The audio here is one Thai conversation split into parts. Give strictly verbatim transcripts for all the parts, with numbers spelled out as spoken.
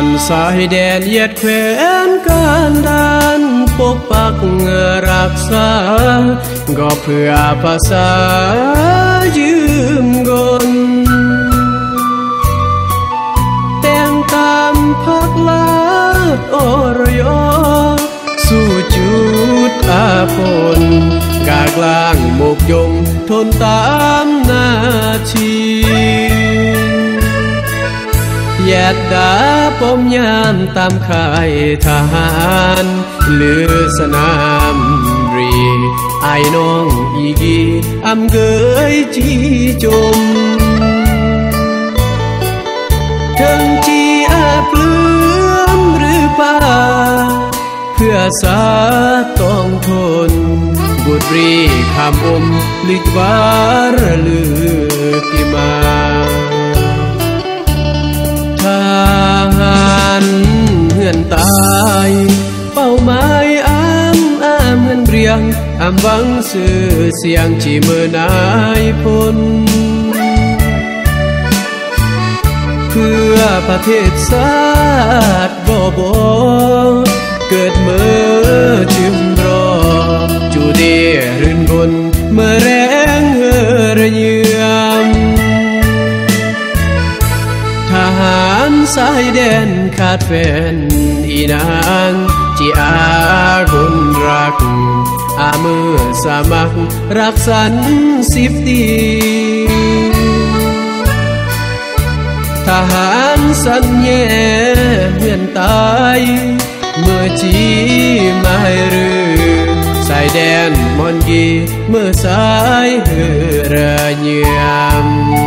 านสายแดนเหยียดแขวนการดานปกปักรักษาก็เพื่อภาษายืมกลแต่งตามพักลาดอรยสู่จุดอาพลกากลางโมกยงทนตามนาทีแยดดาปมยามตามค่ายทหารหรือสนามรีไอ้น้องอีกีอำเกยจีจมถึงจีอาเปลือมหรือป่าเพื่อสาต้องทนบุตรีคำอมลิกวารลือกิมาทหารเหือนตายเป้าหมายอ้ามอ้ามเหือนเรียงอ้ามหวังสื่อเสียงจีเมื่อนายพลเพื่อประเทศชาติบ่บ่เกิดเมื่อจิมรอจูเดียรื่นบนเมื่อแรงเฮระเยือมทหารสายแดนขาดแฟนอีนางจีอากุนรักอาเมื่อสามัครักสันสิบตีทหารสัญญาเหือนตายเมื่อจีไม่รือสายแดนมอนกีเมื่อสายเหือระเยือม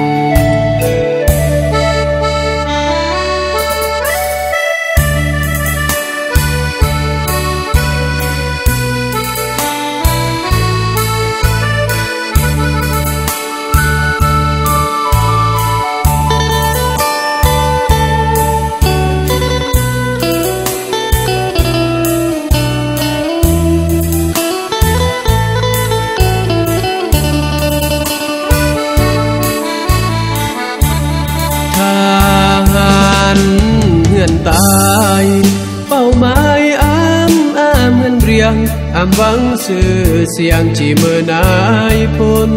เหือนตายเป้าหมายอ้ามอ้ามเหือนเรียงอ้ามหวังสื่อเสียงจีเมื่อนายพล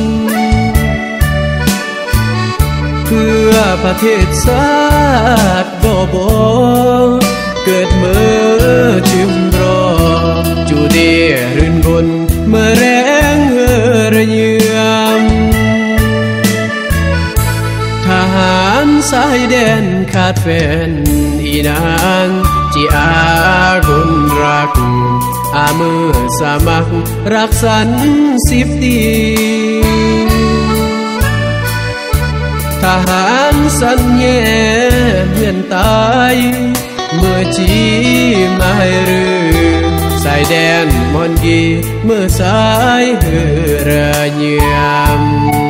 เพื่อประเทศชาติบ่บ่เกิดเมื่อจิมรอจูเดียรื่นบนเมื่อแรงเฮระเยือมทหารสายแดนขาดแฟนอีนางจีอากุนรักอาเมื่อสามัครักสันสิบตีทหารสัญญาเหือนตายเมื่อจีไม่รือสายแดนมอนกีเมื่อสายเฮระเยือม